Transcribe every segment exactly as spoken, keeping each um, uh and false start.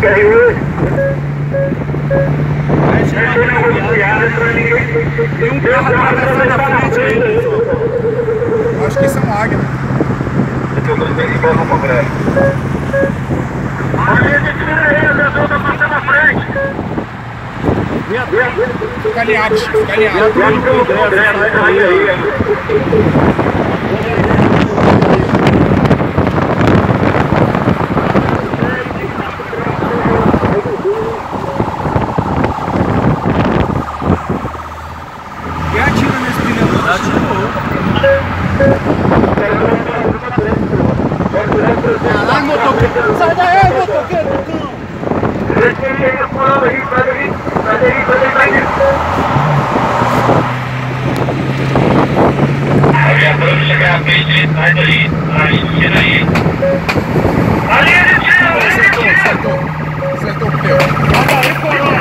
Tem um carro atravessando a frente aí. Acho que isso é um águia. Fica alinhado, fica alinhado. E atira nesse pneu? Atirou. Caralho, motoqueiro! Sai daí, motoqueiro! Aviador, chegar à frente, sai daí, sai, tira aí. Ali ele tira, Acertou, acertou. Acertou o pneu. Olha aí, coroa!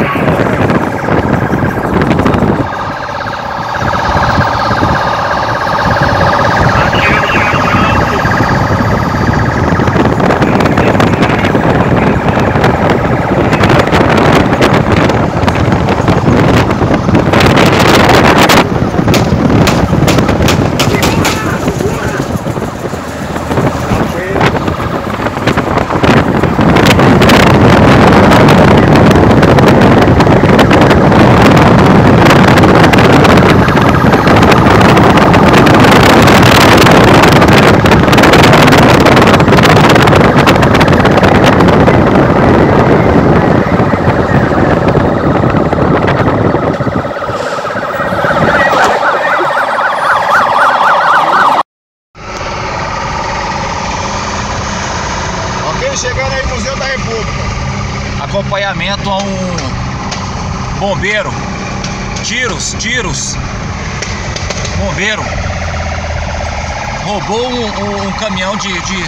Chegando aí, Museu da República. Acompanhamento a um bombeiro. Tiros, tiros. Bombeiro roubou um, um, um caminhão de, de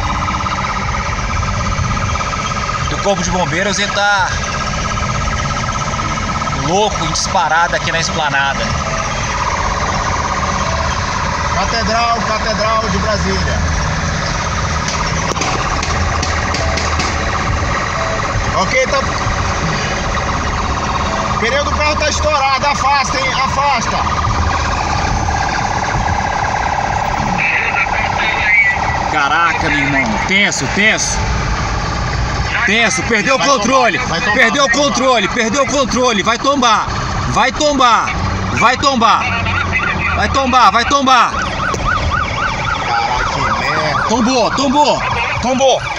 do corpo de bombeiros. Ele tá louco em disparada aqui na esplanada. Catedral, Catedral de Brasília. Ok, tá. O pneu do carro tá estourado, afasta, hein? Afasta. Caraca, meu irmão. Tenso, tenso. Tenso, perdeu o controle. Perdeu o controle, perdeu o controle. Vai tombar. Vai tombar. Vai tombar. Vai tombar, vai tombar. Caraca, que merda. Tombou, tombou. Tombou.